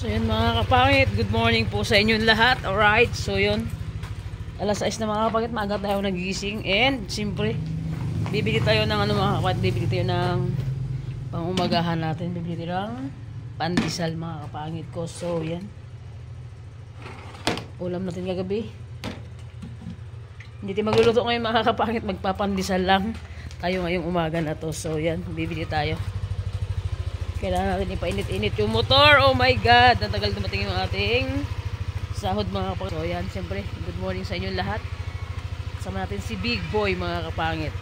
So yun mga kapangit, good morning po sa inyong lahat. Alright, so yun, alas 6 na mga kapangit, maaga tayo nagising. And siyempre, bibili tayo ng ano mga kapangit, bibili tayo ng pangumagahan natin. Bibili tayo ng pandesal mga kapangit ko. So yan, ulam natin kagabi. Hindi tayo magluluto ngayon mga kapangit, magpapandesal lang tayo ngayong umaga na to. So yan, bibili tayo. Kailangan natin ipainit-init yung motor. Oh my God! Natagal dumating yung ating sahod mga kapangit. So yan, siyempre, good morning sa inyong lahat. Kasama natin si Big Boy mga kapangit.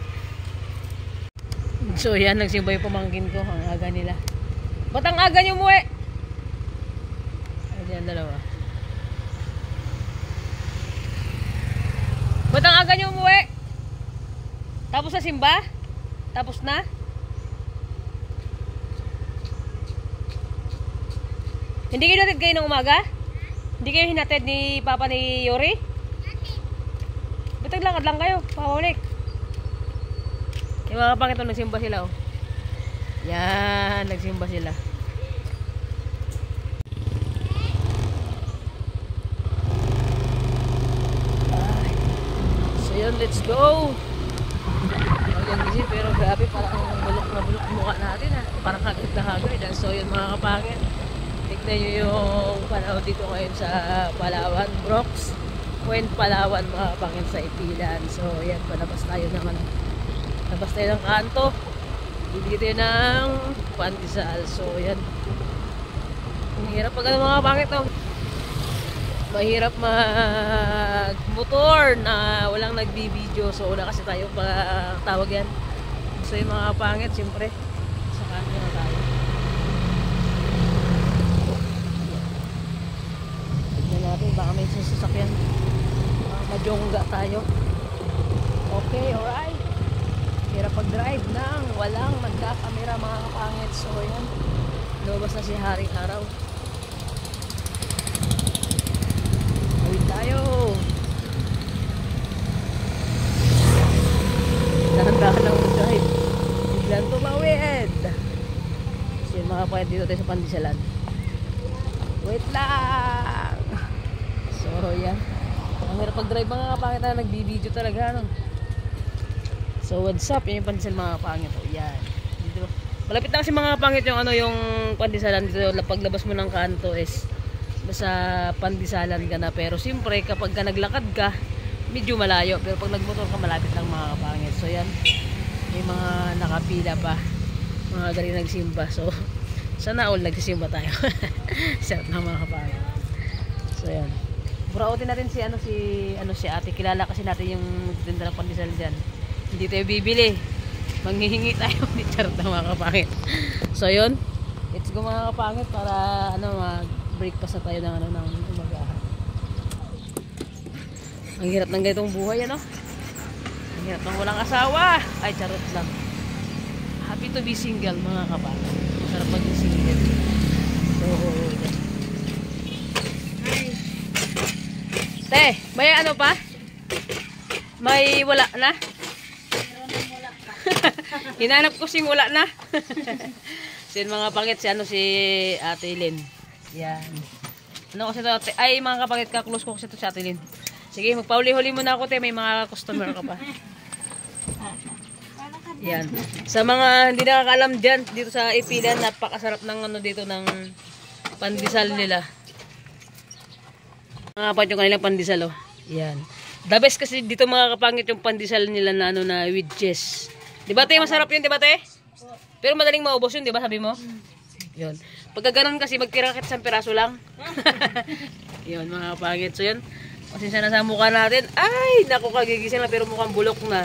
So yan, nagsimba yung pamangkin ko. Ang aga nila. Ba't ang aga niyo umuwi? Ayan, dalawa. Ba't ang aga niyo umuwi? Tapos na simba? Tapos na? Hindi kayo hinatid kayo ng umaga? Hindi kayo hinatid ni Papa ni Yori? Bitag langad lang kayo, pawalik. Yung mga kapangit ito, nagsimba sila oh. Yan, nagsimba sila. Ay. So yun, let's go. Magandang gising, pero grabe, parang bulok na bulok mukha natin ha. Parang hagit na hagit. So yun mga kapangit, tignan nyo yung panahon dito ngayon sa Palawan, Brooks Point, Palawan mga kapangit sa Ipilan. So yan, palabas tayo naman. Labas tayo ng kanto. Bibili tayo ng pandesal. So yan. Ang hirap pag ano mga kapangit no? Mahirap mag-motor na walang nagbibideo. So wala kasi tayo pa tawag yan. So yung mga kapangit, siyempre sa kanto na tayo. Natin, baka may sasakyan, majongga tayo. Okay, alright. Hirap pag-drive nang walang nagka-camera mga kapangit. So yan, lumabas na si Haring Araw. Awit tayo. Dahan-dahan lang mag-drive, biglang tumawid. So yun mga kapangit, dito tayo sa pandesalan. Wait lang. So yan, ang hirap pag-drive mga kapangit na nagbibideo talaga no? So what's up, yan yung pandesal mga kapangit. O yan, dito malapit na kasi mga kapangit yung ano, yung pandesalan dito. Paglabas mo ng kanto is sa pandesalan ka na. Pero siyempre kapag ka naglakad ka, medyo malayo. Pero pag nagmotor ka, malapit lang mga kapangit. So yan, may mga nakapila pa, mga galing nagsimba. So sana all nagsisimba tayo. Sarap na mga kapangit. So yan, burautin natin si ate. Kilala kasi natin yung tinda ng pandesal dyan. Hindi tayo bibili, manghihingi tayo. Hindi, charot na mga kapangit. So yun, let's go mga kapangit para ano, mag-breakfast na tayo ng ano, ng umagahan. Ang hirap ng ganitong buhay ano. Ang hirap ng walang asawa. Ay, charot lang. Happy to be single mga kapangit. Sarap maging single. So yan. Te, may ano pa? May wala na? Hinanap ko sing wala na. Sin mga pangit si ano, si Ate Lynn. Yan. Ano kasi ito? Ay mga kapangit, ka-close ko kasi ito si Ate Lynn. Sige, magpauli-huli muna ako te, may mga customer ka pa. Yan. Sa mga hindi nakakaalam dyan, dito sa Ipilan, napakasarap ng ano dito ng pandesal nila. Mga kapangit yung kanilang pandesal oh. Yan. The best kasi dito mga kapangit yung pandesal nila na ano, na with cheese. Diba te, masarap yun, diba te? Pero madaling maubos yun, diba sabi mo? Yun. Pagka ganun kasi, magtira kahit isang piraso lang. Yun mga kapangit. So yun, pasensya na sa mukha natin. Ay, naku, kagigising na pero mukhang bulok na.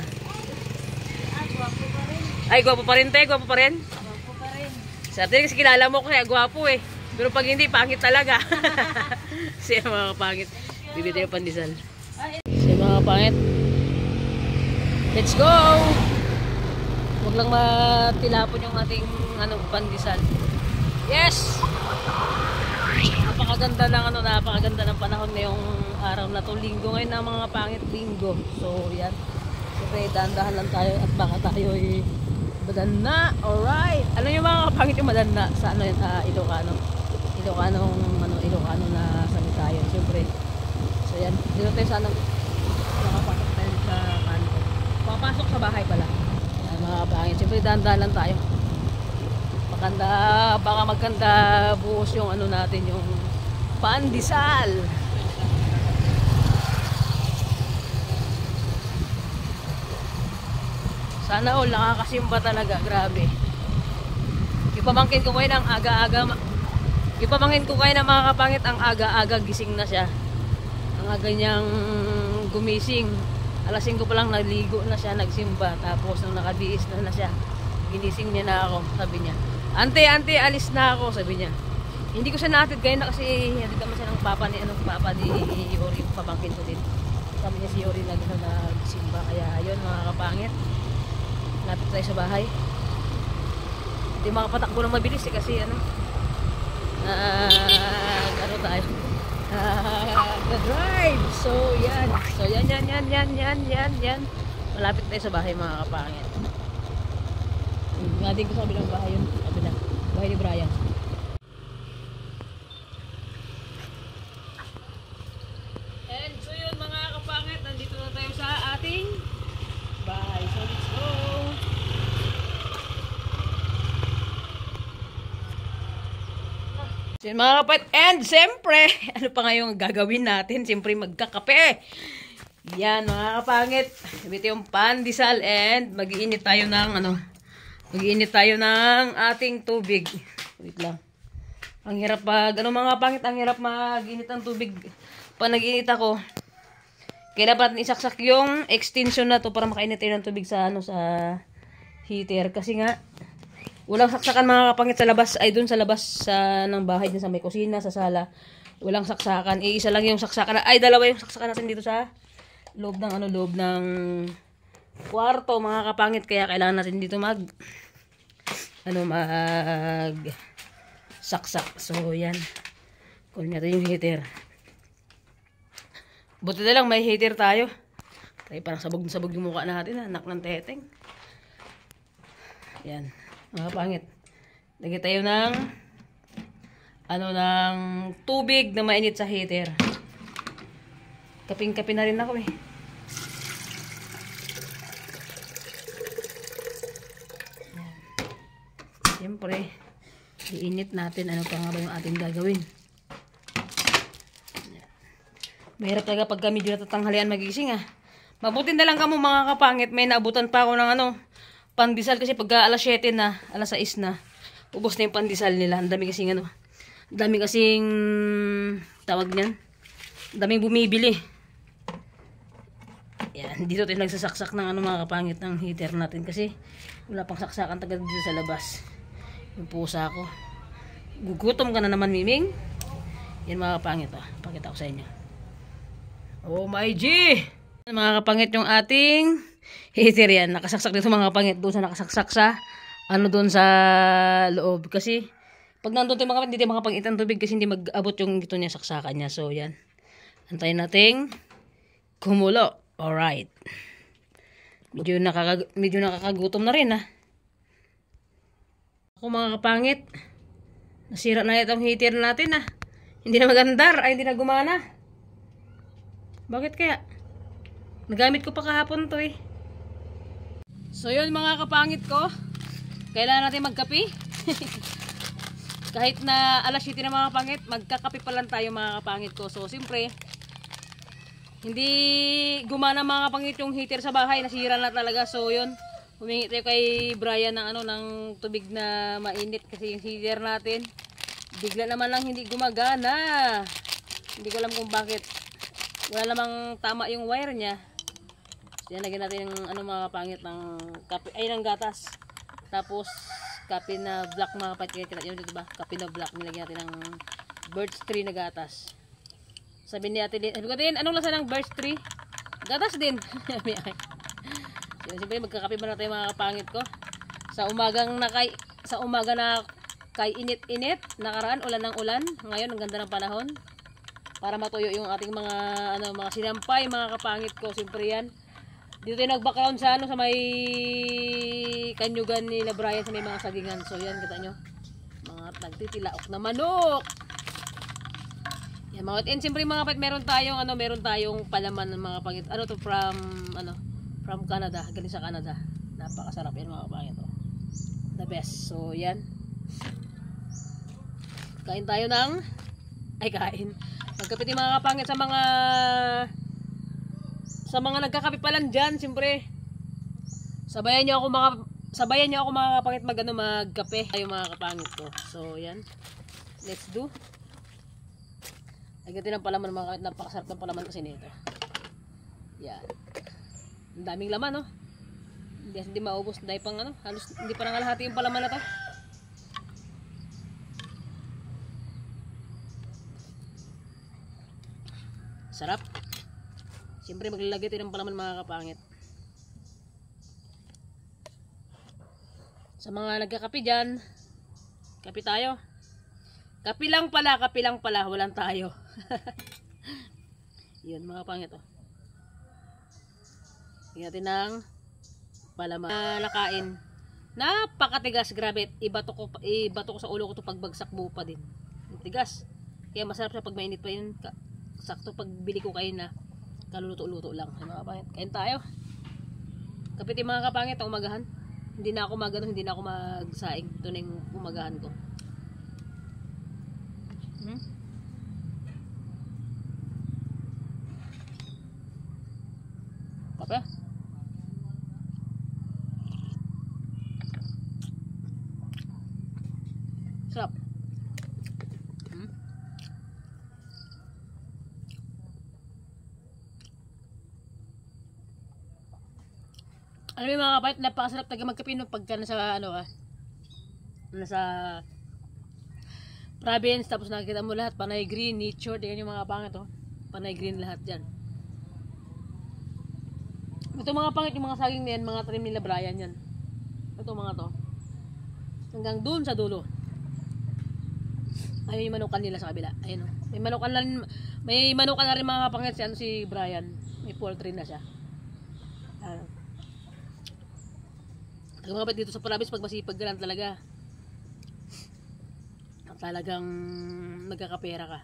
Ay, gwapo pa rin te, gwapo pa rin. Gwapo pa rin. Sa atin kasi kilala mo kaya gwapo eh. Pero pag hindi, pangit talaga. Siya mga kapangit, bibili tayo pandesal. Siya mga kapangit, let's go! Huwag lang matilapon yung ating ano, pandesal. Yes! Napakaganda ng ano, napakaganda ng panahon ngayong araw na to. Linggo ngayon na mga kapangit, linggo. So yan, siyempre dahan-dahan lang tayo at baka tayo madanna. Alright, ano yung mga kapangit yung madanna sa ano yun, Ilocano. Ilocanong ano Ilocano na salita yun. Siyempre. So yan. Dito tayo sana nakapasok tayo sa kanto. Papasok sa bahay pala. Yan mga kapangit. Siyempre dahan-dahan lang tayo. Maganda, baka maganda buhos yung ano natin, yung pandesal. Sana all nakakasimba talaga, grabe. Ipamangkin ko kayo ng aga-aga. Ipamangkin ko kayo ng mga kapangit, ang aga-aga gising na siya. Ang aga niyang gumising. Alas 5 pa lang naligo na siya, nagsimba. Tapos nung nakabiis na siya, ginising niya na ako, sabi niya. Ante, alis na ako, sabi niya. Hindi ko siya naatid kayo na kasi hatid naman siya ng papa ni Yori, yung pamangkin ko din. Sabi niya si Yori nagsimba. Kaya ayun mga kapangit. Lapit tayo sa bahay. Hindi makapatakbo ng mabilis eh, kasi ano tayo drive. So yan. Yan. Malapit tayo sa bahay mga kapangit. Nga din ko sa kabilang bahay yun. Bahay ni Brian. And so yun mga kapangit, nandito na tayo sa ating bahay. So let's go. So yun mga kapangit, and siyempre, ano pa ngayong gagawin natin? Siyempre magkakape. Yan mga kapangit. Ito yung pandesal and mag-iinit tayo ng ating tubig. Wait lang. Ang hirap mga pangit, ang hirap mag-init ng tubig. Pag nag-init ako, kailangan natin isaksak yung extension na to para makainit tayo ng tubig sa heater. Kasi nga, walang saksakan mga kapangit sa labas, ay dun sa labas ng bahay, din sa may kusina, sa sala. Walang saksakan. Isa lang yung saksakan. Ay, dalawa yung saksakan natin dito sa loob ng kwarto mga kapangit. Kaya kailangan natin dito mag saksak. So yan, kunin natin yung heater. Buti na lang may heater tayo. Tayo parang sabog yung mukha natin, anak ng teteng. Yan mga kapangit, lagyan tayo ng ng tubig na mainit sa heater. Kaping-kapi na rin ako eh. Siyempre, iinit natin ano pa nga ba yung ating gagawin. Mahirap talaga pagka medyo natatanghalian magising ah. Mabuti na lang kamo mga kapangit, may naabutan pa ako ng pandesal kasi pagka alas 7 na, alas 6 na, ubos na yung pandesal nila. Ang dami kasing tawag niyan. Ang daming bumibili. Yan, dito tayo nagsasaksak ng mga kapangit ng heater natin kasi wala pang saksakan tagad dito sa labas. Yung pusa ko. Gugutom ka na naman, Miming. Yan mga kapangit pakita ko sa inyo. Oh my G! Mga kapangit yung ating heater yan. Nakasaksak dito mga kapangit. Doon sa nakasaksak sa doon sa loob. Kasi pag nandun tayo mga kapangit, hindi tayo makapangit ang tubig kasi hindi mag-abot yung dito niya, saksakan niya. So yan. Antayin nating kumulo. Alright. Medyo nakakagutom na rin Ako mga kapangit, nasira na itong heater natin Hindi na magandar, ay hindi na gumana. Bakit kaya? Nagamit ko pa kahapon to So yun mga kapangit ko, kailangan natin magkape. Kahit na alas 7 na mga kapangit, magkakape pa lang tayo mga kapangit ko. So siyempre, hindi gumana mga kapangit yung heater sa bahay, nasira na talaga. So yun, humingi tayo kay Brian ng tubig na mainit kasi yung heater natin bigla naman lang hindi gumagana. Hindi ko alam kung bakit. Wala namang tama yung wire niya. So yan, lagyan natin ng mga pangit ng kape, ay ng gatas. Tapos kape na black mga kapatid. Kita nyo dito ba? Kape na black. Nilagyan natin ng birch tree na gatas. Sabi ni ate din, anong lasa ng birch tree? Gatas din. Siyempre magkakape ba na tayo mga kapangit ko? Sa umaga na kay init-init, nakaraan ulan ng ulan. Ngayon ang ganda ng panahon. Para matuyo yung ating mga sinampay, mga kapangit ko. Siyempre yan. Dito tayo nag-background sa sa may kanyugan ni Brian sa may mga sagingan. So yan, kita nyo. Mga nagtitilaok na manok. Yan mga kapatid. And siyempre mga kapatid, meron tayong palaman ng mga pangit. Ano to from Canada, galing sa Canada. Napakasarap yan mga kapangit. Oh. The best. So yan. Kain tayo kain. Magkapit yung mga kapangit sa mga nagkakape pa lang dyan, siyempre. Sabayan niyo ako mga kapangit magkape. Tayo mga kapangit ko. So yan. Let's do. Agatin ng palaman mga kapangit. Napakasarap ng palaman kasi nito. Yan. Ang daming laman, no? Hindi maubos dahil pang halos hindi pa nangalahati yung palaman na to. Sarap. Siyempre maglalagay tayo ng palaman mga kapangit. Sa mga nagkakape dyan, kape tayo. Kape lang pala, walang tayo. Yun mga kapangit, oh. Tingnan natin ng palaman. Nakain. Napakatigas, grabe. Ibato ko sa ulo ko to pagbagsak buo pa din. Tigas. Kaya masarap siya pag mainit pa yun. Sakto pag bili ko kayo na kaluluto-luto lang. Mga kapangit, kain tayo. Kapit yung mga kapangit ang umagahan. Hindi na ako magsaing. Ito na yung umagahan ko. Kape? Sarap. Alam mo mga kapatid, napakasarap talaga magkape pagka nasa nasa province, tapos nakikita mo lahat panay green, nature, tingnan yung mga pangit, oh. Panay green lahat dyan. Ito mga pangit, yung mga saging na yan, mga tanim nila Brian yan. Ito mga to. Hanggang dun sa dulo. Ayun yung manukan nila sa kabila. Ayun, oh. May manukan na rin mga pangit si Brian. May poultry na siya. Mga kapatid, dito sa province, pag masipag ka lang talaga, talagang nagkakapera ka.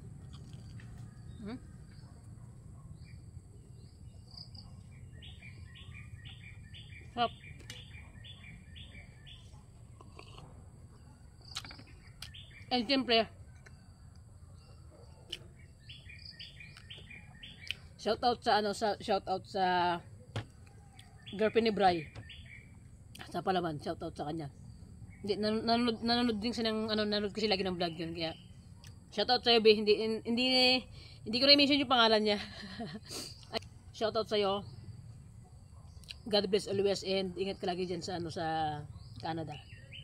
Sarap. And siyempre, shoutout sa girlfriend ni Bri. Sa palaman, shoutout sa kanya. Hindi nanonood din siya nanonood kasi lagi ng vlog yun, kaya shoutout sa iyo, be. Hindi ko na i-mention yung pangalan niya. Shoutout sa iyo. God bless always, and ingat ka lagi diyan sa Canada.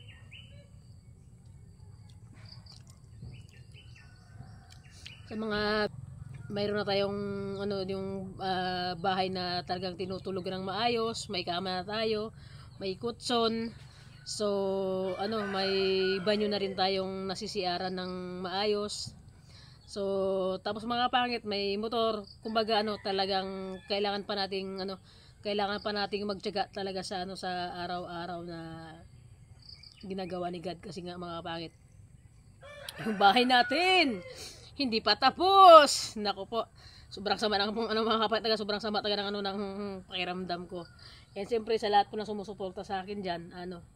Sa mga mayroon na tayong yung bahay na talagang tinutulugan ng maayos, may kama na tayo, may kutson. So, may banyo na rin tayong nasisiaran ng maayos. So, tapos mga pangit, may motor. Kumbaga talagang kailangan pa nating magtiyaga talaga sa araw-araw na ginagawa ni God, kasi nga mga pangit, yung bahay natin hindi pa tapos. Nako po. Sobrang sama ng mga kapatid, sobrang sama talaga ng pakiramdam ko. And siyempre sa lahat po na sumusuporta sa akin diyan,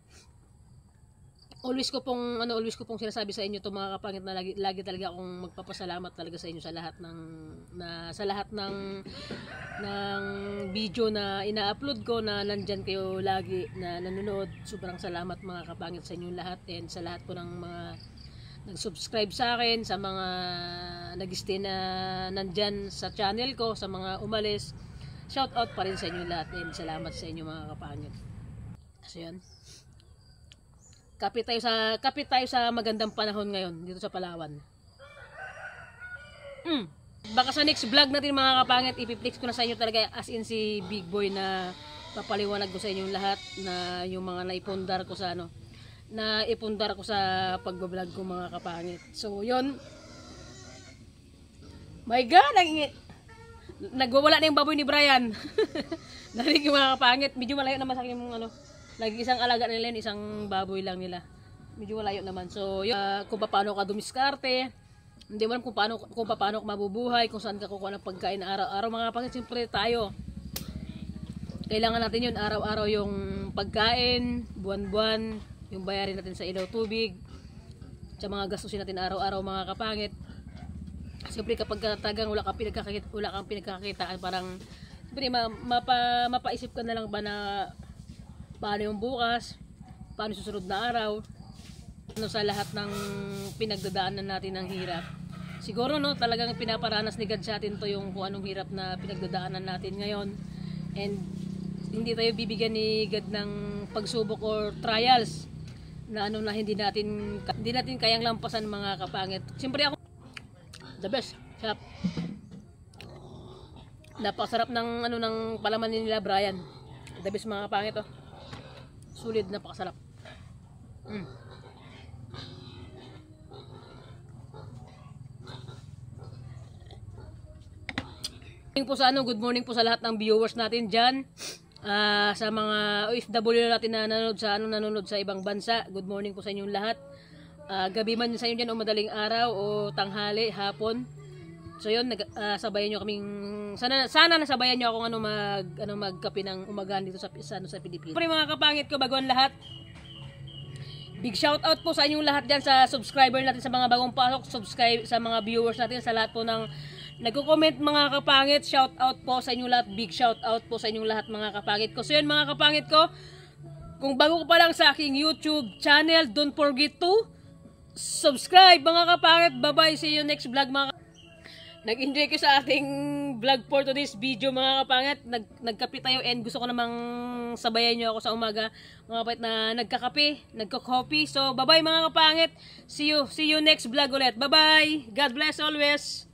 always ko pong sinasabi sa inyo to mga kapangit, na lagi talaga akong magpapasalamat talaga sa inyo sa lahat ng video na ina-upload ko, na nandyan kayo lagi na nanonood. Sobrang salamat mga kapangit sa inyo lahat, and sa lahat po ng mga nag-subscribe sa akin, sa mga nag-stay na nandyan sa channel ko, sa mga umalis, shout out pa rin sa inyo lahat, and salamat sa inyo mga kapangit. So yan, kapit tayo sa magandang panahon ngayon dito sa Palawan. Baka sa next vlog natin mga kapangit, ipiplex ko na sa inyo talaga as in si Big Boy, na papaliwanag ko sa inyo lahat na yung mga naipundar ko sa pagbablog ko mga kapangit. So yun, my God, nagwawala na yung baboy ni Brian. Narinig yung mga kapangit, medyo malayo naman sa akin yung lagi isang alaga nila yun, isang baboy lang nila, medyo malayo naman. So yun, kung paano ka dumiskarte, Hindi mo alam kung paano ka mabubuhay, kung saan ka kukuha ng pagkain araw-araw. Mga kapatid, siyempre tayo, kailangan natin yun araw-araw, yung pagkain, buwan-buwan, yung bayarin natin sa ilaw, tubig, sa mga gastusin natin araw-araw mga kapangit. Siyempre kapag tagang wala kang pinagkakakitaan, parang siyempre mapaisip ka na lang ba na paano yung bukas, paano susunod na araw, ano sa lahat ng pinagdadaanan natin ng hirap. Siguro no, talagang pinaparanas ni God sa atin to, yung kung anong hirap na pinagdadaanan natin ngayon. And hindi tayo bibigyan ni God ng pagsubok or trials na ano na hindi natin kayang lampasan mga kapangit. Siyempre ako the best. Sarap. Napakasarap ng ano ng palaman nila Brian. The best mga kapangit oh. Sulit, napakasarap. Good morning po sa lahat ng viewers natin dyan. Sa mga OFW natin na nanonood sa ibang bansa. Good morning po sa inyong lahat. Gabi man sa inyo dyan o madaling araw o tanghali, hapon. So yun, sabayan nyo kaming, sana nasabayan nyo akong magkape ng umagaan dito sa Pilipinas. Pero mga kapangit ko, bago ang lahat, big shout out po sa inyong lahat dyan sa subscriber natin, sa mga bagong pasok, subscribe sa mga viewers natin, sa lahat po ng nagko-comment mga kapangit, shout out po sa inyong lahat, big shout out po sa inyong lahat mga kapangit ko. So yun mga kapangit ko, kung bago ko pa lang sa aking YouTube channel, don't forget to subscribe mga kapangit. Bye bye, see you next vlog mga kapangit. Nag-enjoy ko sa ating vlog for today's video mga kapangit. Nagkape tayo and gusto ko namang sabayan nyo ako sa umaga mga kapangit na nagko-coffee. So bye bye mga kapangit, see you next vlog ulit. Bye bye, God bless always.